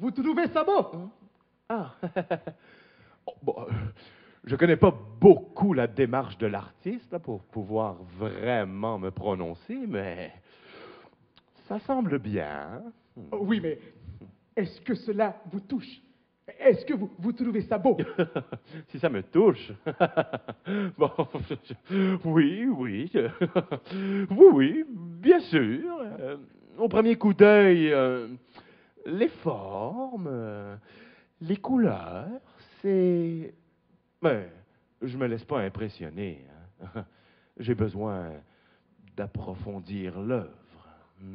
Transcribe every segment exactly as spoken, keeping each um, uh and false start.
vous trouvez ça beau? Ah, oh, bon, euh, je connais pas beaucoup la démarche de l'artiste là, pour pouvoir vraiment me prononcer, mais ça semble bien. Oh, oui, mais est-ce que cela vous touche? Est-ce que vous, vous trouvez ça beau? Si ça me touche. Bon, oui, oui. Oui, oui, bien sûr. Euh, au premier coup d'œil, euh, les formes, euh, les couleurs, c'est... Mais je me laisse pas impressionner. Hein. J'ai besoin d'approfondir l'œuvre.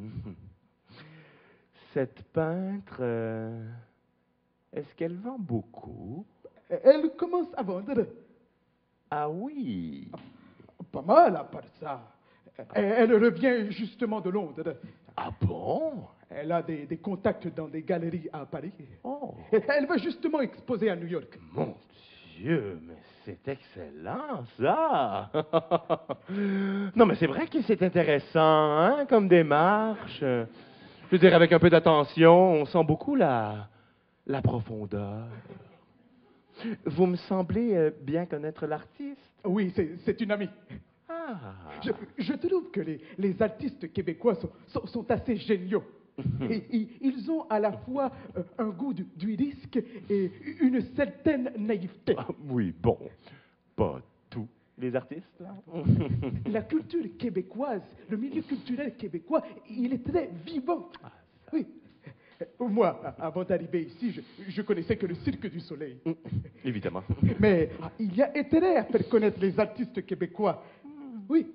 Cette peintre, euh, est-ce qu'elle vend beaucoup? Elle commence à vendre. Ah oui. Pas mal à part ça. Elle, elle revient justement de Londres. Ah bon? Elle a des, des contacts dans des galeries à Paris. Oh, Elle va justement exposer à New York. mon Dieu, mais c'est excellent, ça! Non, mais c'est vrai que c'est intéressant, hein, comme démarche. Je veux dire, avec un peu d'attention, on sent beaucoup la, la profondeur. Vous me semblez euh, bien connaître l'artiste. Oui, c'est c'est une amie. Ah! Je, je trouve que les, les artistes québécois sont, sont, sont assez géniaux. Et, ils- ils ont à la fois euh, un goût du, du risque et une certaine naïveté. Ah, oui, bon, pas tous les artistes, là. La culture québécoise, le milieu culturel québécois, il est très vivant. Oui. Moi, a- avant d'arriver ici, je, je connaissais que le Cirque du Soleil. Évidemment. Mais ah, il y a intérêt à faire connaître les artistes québécois. Oui.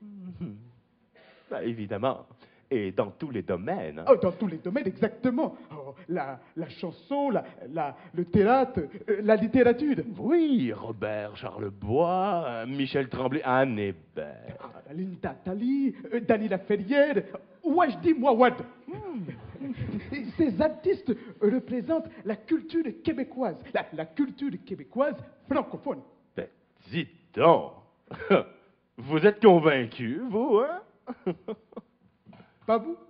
Ben, évidemment. Et dans tous les domaines. Hein. Oh, dans tous les domaines, exactement. Oh, la, la chanson, la, la- le théâtre, euh, la littérature. Oui, Robert Charlebois, euh, Michel Tremblay, Anne Hébert. Ah, Linda Tali, euh, Dany Laferrière, Wajdi Mouawad. Et Ces artistes représentent la culture québécoise, la, la culture québécoise francophone. Ben, dis donc. Vous êtes convaincu, vous, hein? Pas vous?